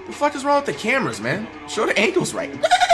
The fuck is wrong with the cameras, man? Show the angles right.